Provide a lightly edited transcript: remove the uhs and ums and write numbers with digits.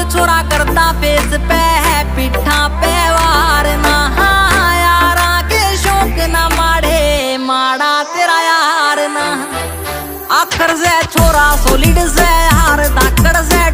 छोरा करता फेस पे है पिठा पे वार ना यारा के शौक ना माड़े माड़ा तेरा यार ना आखर से छोरा सोलिड से हार धाकड़ से